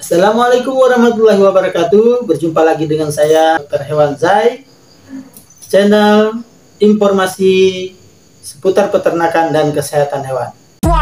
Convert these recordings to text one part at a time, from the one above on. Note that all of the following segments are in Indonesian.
Assalamualaikum warahmatullahi wabarakatuh. Berjumpa lagi dengan saya Dr. Hewan Zai, channel informasi seputar peternakan dan kesehatan hewan.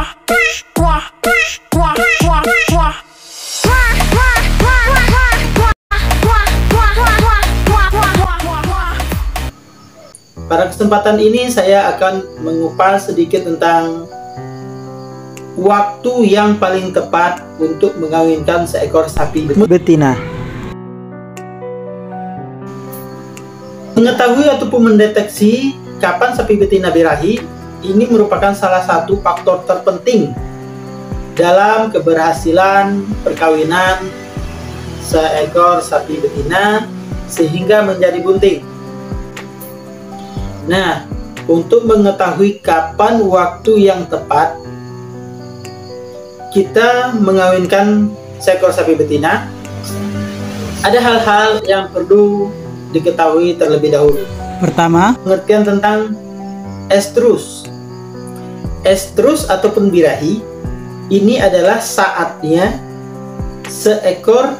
Pada kesempatan ini saya akan mengupas sedikit tentang waktu yang paling tepat untuk mengawinkan seekor sapi betina. Mengetahui ataupun mendeteksi kapan sapi betina birahi ini merupakan salah satu faktor terpenting dalam keberhasilan perkawinan seekor sapi betina sehingga menjadi bunting. Nah, untuk mengetahui kapan waktu yang tepat kita mengawinkan seekor sapi betina, ada hal-hal yang perlu diketahui terlebih dahulu. Pertama, pengertian tentang estrus. Estrus ataupun birahi ini adalah saatnya seekor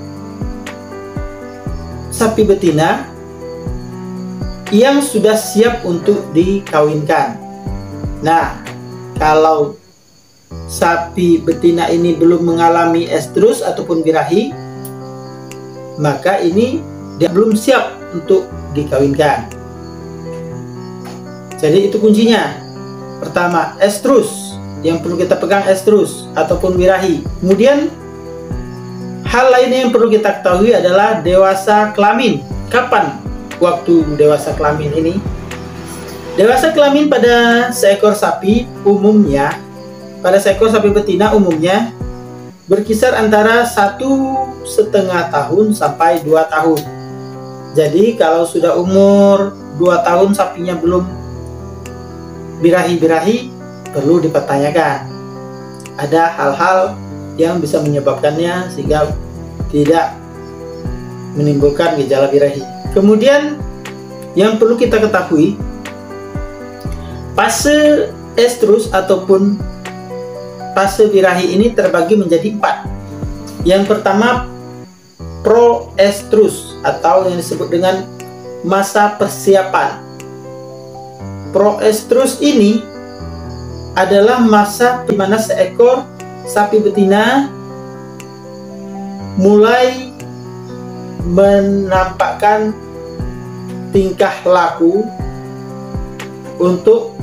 sapi betina yang sudah siap untuk dikawinkan. Nah, kalau sapi betina ini belum mengalami estrus ataupun birahi, maka ini dia belum siap untuk dikawinkan. Jadi itu kuncinya. Pertama, estrus, yang perlu kita pegang estrus ataupun birahi. Kemudian hal lainnya yang perlu kita ketahui adalah dewasa kelamin. Kapan waktu dewasa kelamin ini? Dewasa kelamin pada seekor sapi umumnya, pada seekor sapi betina umumnya berkisar antara 1,5 tahun sampai 2 tahun. Jadi kalau sudah umur 2 tahun sapinya belum birahi-birahi, perlu dipertanyakan. Ada hal-hal yang bisa menyebabkannya sehingga tidak menimbulkan gejala birahi. Kemudian yang perlu kita ketahui, fase estrus ataupun fase birahi ini terbagi menjadi 4. Yang pertama, proestrus atau yang disebut dengan masa persiapan. Proestrus ini adalah masa di mana seekor sapi betina mulai menampakkan tingkah laku untuk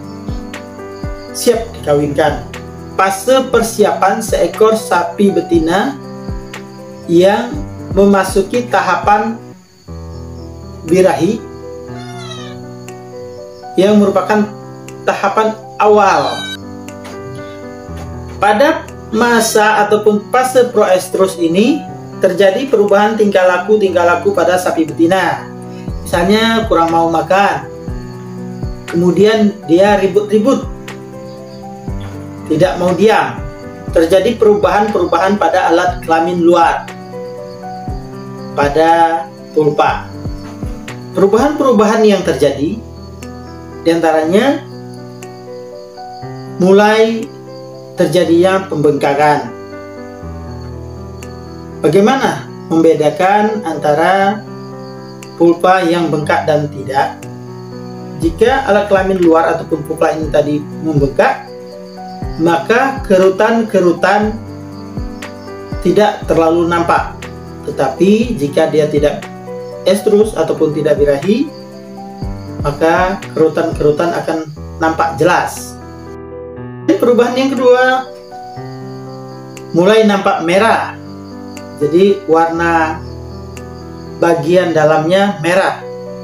siap dikawinkan. Fase persiapan seekor sapi betina yang memasuki tahapan birahi, yang merupakan tahapan awal. Pada masa ataupun fase proestrus ini terjadi perubahan tingkah laku pada sapi betina. Misalnya kurang mau makan, kemudian dia ribut-ribut, tidak mau diam. Terjadi perubahan-perubahan pada alat kelamin luar, pada pulpa. Perubahan-perubahan yang terjadi diantaranya mulai terjadinya pembengkakan. Bagaimana membedakan antara pulpa yang bengkak dan tidak? Jika alat kelamin luar ataupun pulpa ini tadi membengkak, maka kerutan-kerutan tidak terlalu nampak. Tetapi jika dia tidak estrus ataupun tidak birahi, maka kerutan-kerutan akan nampak jelas. Perubahan yang kedua, mulai nampak merah. Jadi warna bagian dalamnya merah.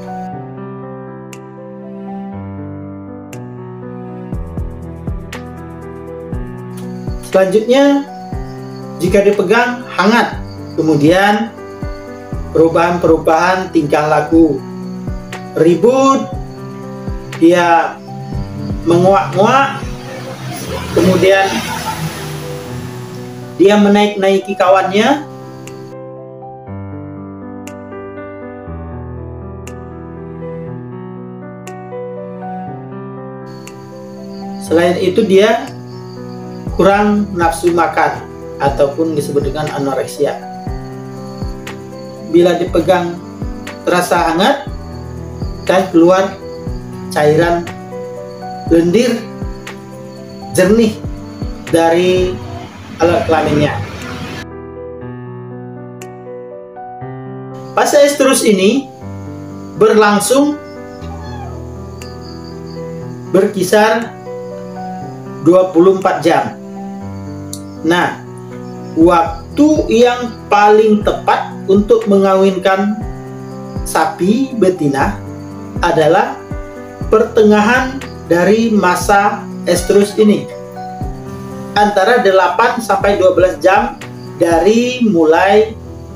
Selanjutnya, jika dipegang hangat. Kemudian perubahan-perubahan tingkah laku, ribut, dia menguak-nguak, kemudian dia menaik-naiki kawannya. Selain itu dia kurang nafsu makan. ataupun disebut dengan anoreksia. Bila dipegang terasa hangat dan keluar cairan lendir jernih dari alat kelaminnya. Fase estrus ini berlangsung berkisar 24 jam. Nah, waktu yang paling tepat untuk mengawinkan sapi betina adalah pertengahan dari masa estrus ini, antara 8 sampai 12 jam dari mulai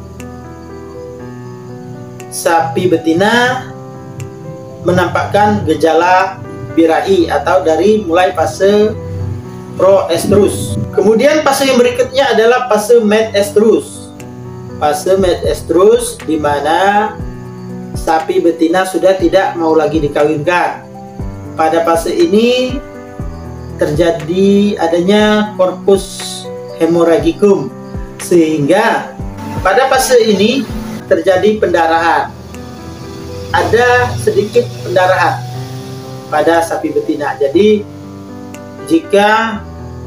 sapi betina menampakkan gejala birahi atau dari mulai fase proestrus. Kemudian fase yang berikutnya adalah fase medestrus. Fase medestrus di mana sapi betina sudah tidak mau lagi dikawinkan. Pada fase ini terjadi adanya corpus hemorragicum, sehingga pada fase ini terjadi pendarahan. Ada sedikit pendarahan pada sapi betina. Jadi jika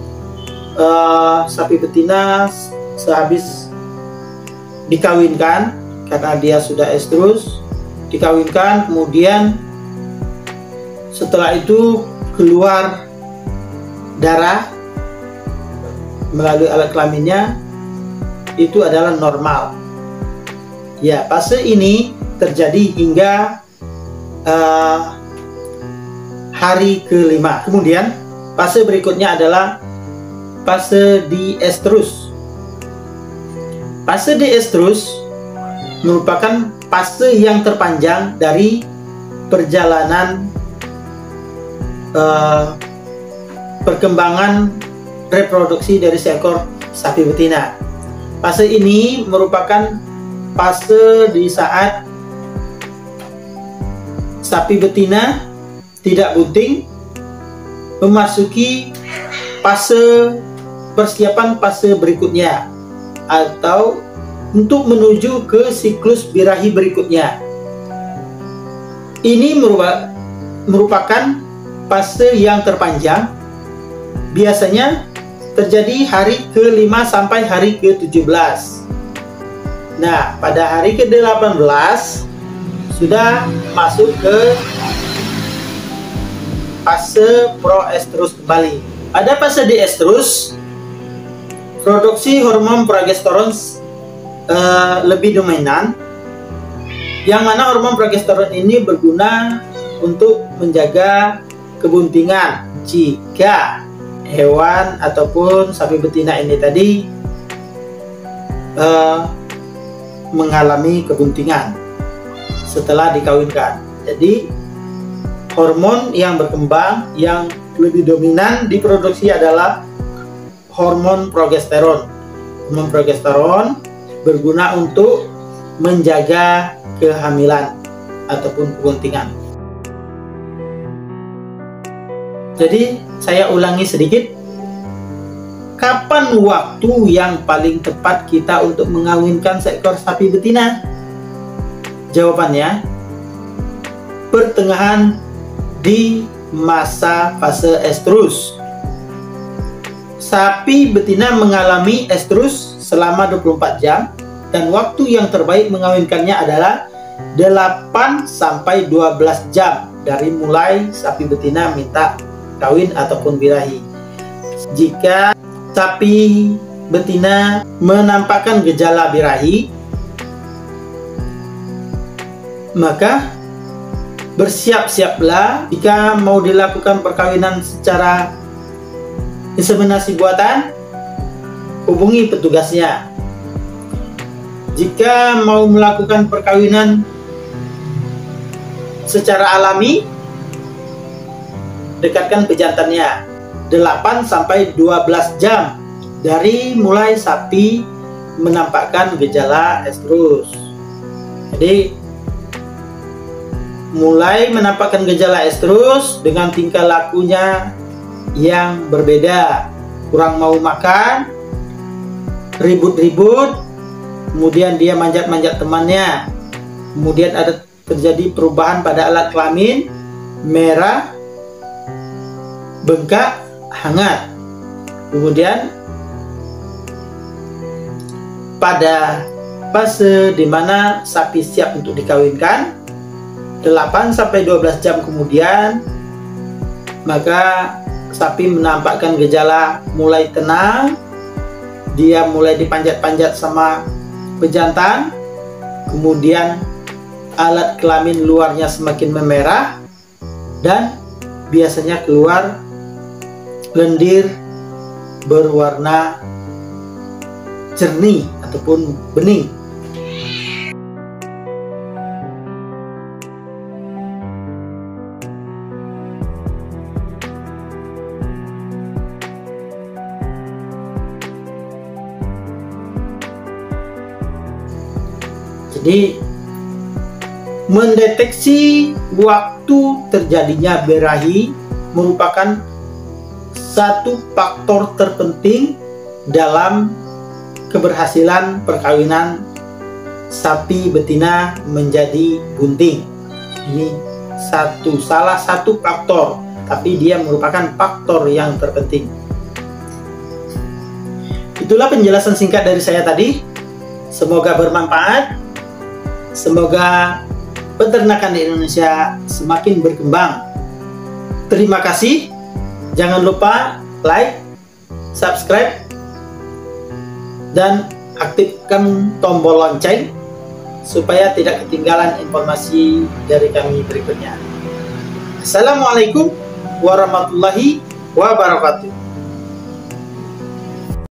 sapi betina sehabis dikawinkan, karena dia sudah estrus, dikawinkan, kemudian setelah itu keluar darah melalui alat kelaminnya, itu adalah normal. Ya, fase ini terjadi hingga hari kelima. Kemudian fase berikutnya adalah fase diestrus. Fase diestrus merupakan fase yang terpanjang dari perjalanan perkembangan reproduksi dari seekor sapi betina. Fase ini merupakan fase di saat sapi betina tidak bunting, memasuki fase persiapan fase berikutnya atau untuk menuju ke siklus birahi berikutnya. Ini merupakan fase yang terpanjang, biasanya terjadi hari ke-5 sampai hari ke-17. Nah, pada hari ke-18 sudah masuk ke fase proestrus kembali. Pada fase diestrus, produksi hormon progesteron lebih dominan, yang mana hormon progesteron ini berguna untuk menjaga kebuntingan jika hewan ataupun sapi betina ini tadi mengalami kebuntingan setelah dikawinkan. Jadi hormon yang berkembang yang lebih dominan diproduksi adalah hormon progesteron. Hormon progesteron berguna untuk menjaga kehamilan ataupun kebuntingan. Jadi saya ulangi sedikit, kapan waktu yang paling tepat kita untuk mengawinkan seekor sapi betina? Jawabannya, pertengahan di masa fase estrus. Sapi betina mengalami estrus selama 24 jam dan waktu yang terbaik mengawinkannya adalah 8 sampai 12 jam dari mulai sapi betina minta kawin ataupun birahi. Jika sapi betina menampakkan gejala birahi, maka bersiap-siaplah jika mau dilakukan perkawinan secara inseminasi buatan, hubungi petugasnya. Jika mau melakukan perkawinan secara alami, dekatkan pejantannya 8 sampai 12 jam dari mulai sapi menampakkan gejala estrus. Jadi mulai menampakkan gejala estrus dengan tingkah lakunya yang berbeda, kurang mau makan, ribut-ribut, kemudian dia manjat-manjat temannya, kemudian ada terjadi perubahan pada alat kelamin, merah, bengkak, hangat. Kemudian pada fase di mana sapi siap untuk dikawinkan, 8-12 jam kemudian, maka sapi menampakkan gejala mulai tenang, dia mulai dipanjat-panjat sama pejantan, kemudian alat kelamin luarnya semakin memerah, dan biasanya keluar lendir berwarna jernih ataupun bening. Jadi mendeteksi waktu terjadinya birahi merupakan satu faktor terpenting dalam keberhasilan perkawinan sapi betina menjadi bunting. Ini salah satu faktor, tapi dia merupakan faktor yang terpenting. Itulah penjelasan singkat dari saya tadi. Semoga bermanfaat. Semoga peternakan di Indonesia semakin berkembang. Terima kasih. Jangan lupa like, subscribe, dan aktifkan tombol lonceng supaya tidak ketinggalan informasi dari kami berikutnya. Assalamualaikum warahmatullahi wabarakatuh.